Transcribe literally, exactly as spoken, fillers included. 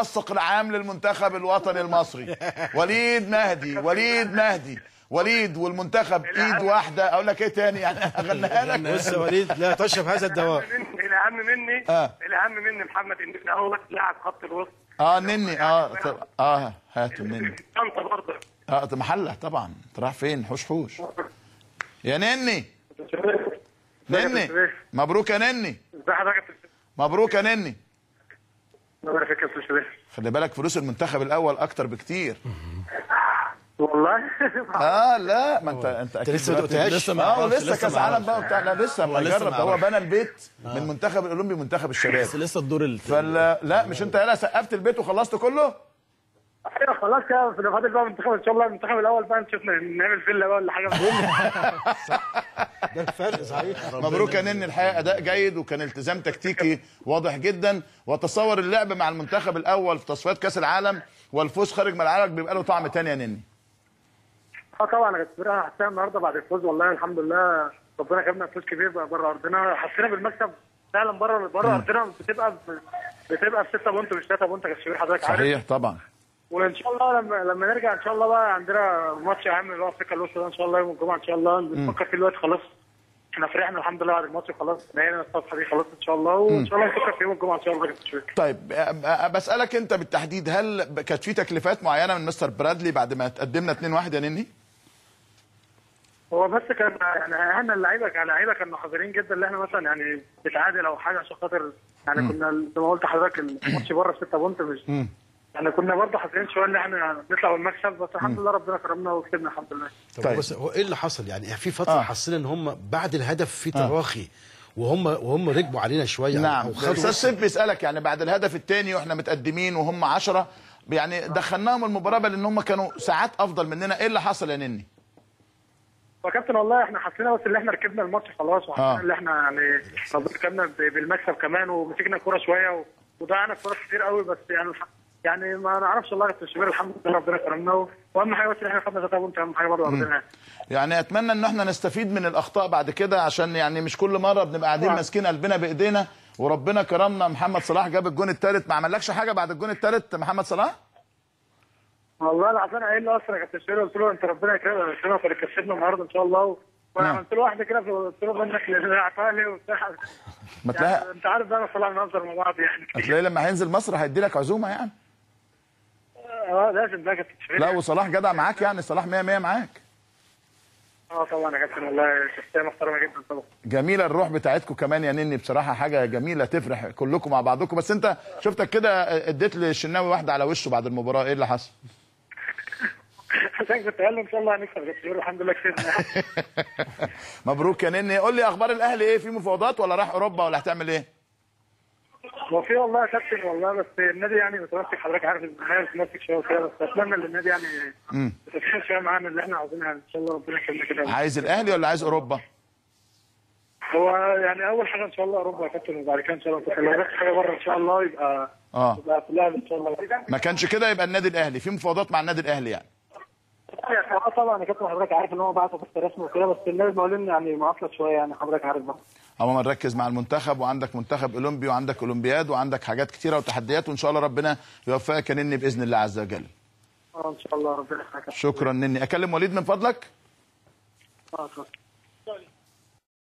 المنسق العام للمنتخب الوطني المصري وليد مهدي. وليد مهدي وليد والمنتخب ايد واحده. اقول لك ايه تاني يعني اغنيها لك؟ بص يا وليد لا تشرب هذا الدواء. الاهم مني اه الاهم مني محمد النني اول لاعب خط الوسط. اه النني اه اه هات النني. انت برضه اه ده محله طبعا. انت رايح فين؟ حوش حوش يا نني. نني مبروك يا نني. ازي حضرتك؟ مبروك يا نني. الله يفكك يا استاذ. خلي بالك فلوس المنتخب الاول اكتر بكتير. والله اه لا ما انت انت اكيد لسه ما دقتهاش. لسه اه لسه كاس عالم بقى وبتاع. لا لسه ما لسه جرب. ما ده هو عرفش. بنى البيت من المنتخب الاولمبي ومنتخب الشباب. بس لسه الدور ال فلا لا مش انت يلا سقفت البيت وخلصت كله؟ ايوه خلاص كده في فاضل بقى المنتخب ان شاء الله. المنتخب الاول بقى نشوف نعمل فيلا بقى ولا حاجه. ده الفرق صحيح. مبروك يا نني. الحقيقه اداء جيد وكان التزام تكتيكي واضح جدا. واتصور اللعب مع المنتخب الاول في تصفيات كاس العالم والفوز خارج ملعبك بيبقى له طعم تاني يا نني. اه طبعا يا كابتن انا حسينا النهارده بعد الفوز والله الحمد لله ربنا كرمنا فوز كبير بقى بره ارضنا. حسينا بالمكسب فعلا بره بره ارضنا بتبقى بتبقى ب ستة بونت مش ثلاثة بونت يا كابتن حضرتك عارف. صحيح طبعا. وان شاء الله لما لما نرجع ان شاء الله بقى عندنا ماتش اهم اللي هو افريقيا الوسطى ده ان شاء الله يوم الجمعه ان شاء الله. بنفكر فيه دلوقتي خلاص. احنا فرحنا الحمد لله بعد الماتش خلاص نهينا الصفحه دي خلاص ان شاء الله. وان شاء الله نفكر في يوم الجمعه ان شاء الله. طيب بسالك انت بالتحديد هل كانت في تكليفات معينه من مستر برادلي بعد ما تقدمنا اتنين واحد يا نني؟ هو بس كان يعني احنا اللعيبه كلاعيبه كانوا حذرين جدا اللي احنا مثلا يعني نتعادل او حاجه عشان خاطر يعني م. كنا زي ما قلت لحضرتك الماتش بره ب ستة بونت مش م. يعني كنا برضه حذرين شويه ان احنا نطلع بالمكسب بس الحمد لله ربنا كرمنا وكسبنا الحمد لله. طيب بس هو ايه اللي حصل يعني في فتره آه. حسينا ان هم بعد الهدف في تراخي آه. وهم وهم ركبوا علينا شويه. نعم استاذ سيف بيسالك يعني بعد الهدف الثاني واحنا متقدمين وهم عشرة يعني دخلناهم المباراه لان هم كانوا ساعات افضل مننا. ايه اللي حصل يا نني؟ يا كابتن والله احنا حسينا بس ان احنا ركبنا الماتش خلاص وحسينا آه. ان احنا يعني ركبنا بالمكسب كمان ومسكنا الكوره شويه وضيعنا الكوره كتير قوي بس يعني يعني ما نعرفش والله يا كابتن الحمد لله ربنا كرمنا. واهم حاجه بس ان احنا خدنا ثلاثة بونت اهم حاجه برضه عندنا. يعني اتمنى ان احنا نستفيد من الاخطاء بعد كده عشان يعني مش كل مره بنبقى قاعدين ماسكين قلبنا بايدينا. وربنا كرمنا محمد صلاح جاب الجون الثالث. ما عملكش حاجه بعد الجون الثالث محمد صلاح؟ والله العظيم قايل له اصلا يا كابتن شيري قلت له انت ربنا يكرمك في اللي كسبنا النهارده ان شاء الله. وانا عملت له واحده كده قلت له منك لعطاها لي وبتاع. ما تلاقي يعني انت عارف بقى انا طلع نهزر مع بعض يعني. هتلاقي لما هينزل مصر هيدي لك عزومه يعني. اه لازم بقى كابتن شيري. لا وصلاح جدع معاك يعني. صلاح مية مية معاك. اه طبعا يا كابتن والله شخصيه محترمه جدا طبعا. جميله الروح بتاعتكم كمان يا نني بصراحه حاجه جميله تفرح كلكم مع بعضكم. بس انت شفتك كده اديت للشناوي واحده على وشه بعد المباراه. ايه اللي حصل؟ عشان كنت قال له ان شاء الله هنكسب يا كابتن الحمد لله كسبنا. مبروك يا نني. قول لي اخبار الاهلي ايه؟ في مفاوضات ولا رايح اوروبا ولا هتعمل ايه؟ هو في والله يا كابتن والله بس النادي يعني متمسك حضرتك عارف النهايه متمسك شويه وكده بس اتمنى ان النادي يعني يتفهم شويه معانا اللي احنا عاوزينها ان شاء الله ربنا يكرمنا كده. عايز الاهلي ولا عايز اوروبا؟ هو يعني اول حاجه ان شاء الله اوروبا يا كابتن وبعد كده ان شاء الله لو بس حاجه بره ان شاء الله يبقى اه يبقى في الاهلي ان شاء الله. ما كانش كده يبقى النادي الاهلي. في مفاوضات مع النادي الاهلي يعني؟ اه طبعا يا كابتن حضرتك عارف ان هو بعته في رسمي وكده بس النادي بيقول يعني معطله شويه يعني حضرتك عارف بقى. عموما نركز مع المنتخب وعندك منتخب اولمبي وعندك اولمبياد وعندك حاجات كتيره وتحديات وان شاء الله ربنا يوفقك يا نني باذن الله عز وجل. اه ان شاء الله ربنا يخليك. شكرا نني. اكلم وليد من فضلك؟ اه